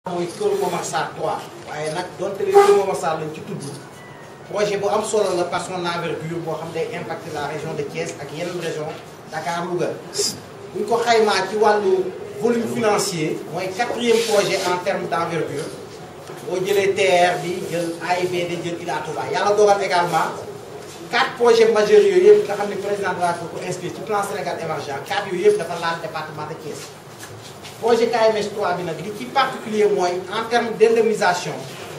mooy Kër Momar Sarr 3 waaye nag donte lee Kër Momar Sarr lañ ci tudd projet bu am solo la par son envergure boo xam day impacter la région de Thiès ak yeneen région Dakar Louga buñ ko xaymaa ci wàllu volume financier mooy 4e projet en termes d'envergure boo jëlee TER bi jël AIBD jël Ila Touba yàlla dogal également 4 projets majeurs yooyu yëpp nga xam ne président de la République ko inscrit ci plan Sénégal émergent 4 yooyu yëpp dafa laal département de Thiès. projet KMS 3 bi nag li ci particulier mooy en termes d'indemnisation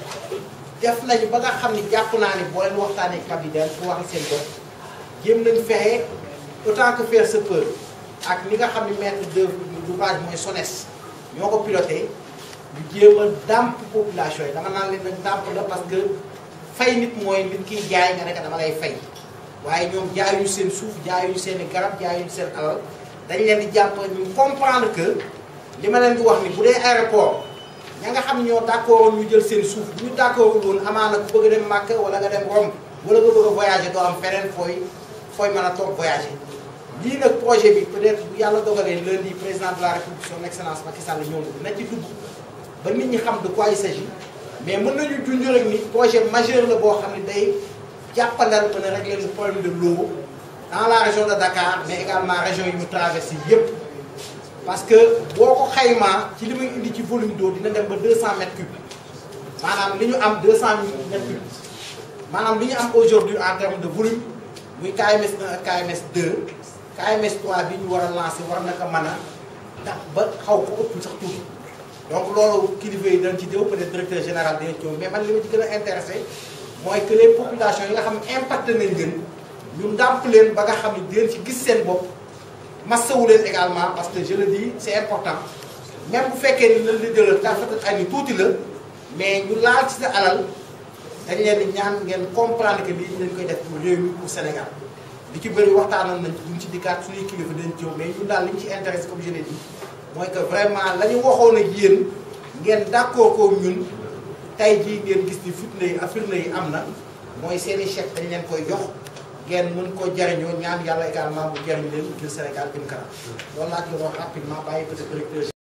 def nañu ba nga xam ni jàpp naa ni boo leen waxtaanee cabinet pour wax seen bopp jéem nañu fexe autant que faire se peut ak li nga xam ni maître d'ouvrage mooy SONES ñoo ko piloté ñu jéem a dàmp population yi dama naan leen nag dàmp la parce que fay nit mooy nit kiy jaay nga nekk dama lay fay waaye ñoom jaayuñu seen suuf jaayuñu seen i garab jaayuñu seen alal dañ leen di jàpp ñu comprendre que li ma leen di wax ni bu dee aéroport ña nga xam ñoo d'accord ñu jël seen suuf bu ñu d'accord woon amaana ku bëgg a dem Màkka wala nga dem Rome wala nga bëgg a voyager doo am feneen fooy mën a toog voyager. lii nag projet bi peut-être bu yàlla dogalee lundi président de la République son excellence Macky Sall ñëw na ci dugg ba nit ñi xam de quoi il s'agit mais mën nañu junj rek ni projet majeur la boo xam ne day jàppandal mën a régler le problème de l'eau dans la région de Dakar mais également région yi mu traversé yépp parce que boo ko xaymaa ci li muy indi ci volume d'eau dina dem ba 200 mètres cubes maanaam li ñu am 200 mètres cubes maanaam li ñu am aujourd'hui en termes de volume muy KMS 1 ak KMS 2 KMS 3 bi ñu war a lancer war na ko mën a tax ba xaw ko ëpp sax tuuti donc loolu kilifa yi dañ ci jëw peut-être directeur général dina ci mais man li ma ci gën a intéressé mooy que les populations yi nga xam ne impacté nañ leen ñu ndàmp leen ba nga xam ne dinañ ci gis seen bopp massawu leen également parce que je le dis c'est important même bu fekkee ni lan la jëlal tafata ay ni tuuti la mais ñu laal ci sa alal dañ leen di ñaan ngeen comprendre que lii dañ koy def pour réew mi pour Sénégal li ci bëri waxtaanoon nañ ci duñ ci dikkaat suñuy kilifa dañ ci mais ñun daal li ñu ci intéressé comme je l'ai dit mooy que vraiment la ñu waxoon ak yéen ngeen d'accord ko ñun tey jii ngeen gis ni firnde yi am na mooy seeni chèque dañ leen koy jox ngeen mën ko jariñoo ñaan yàlla également bu jariñ leen ngir Sénégal jëm kanam loolu laa ci wax rapidement bàyyi peut-être directeur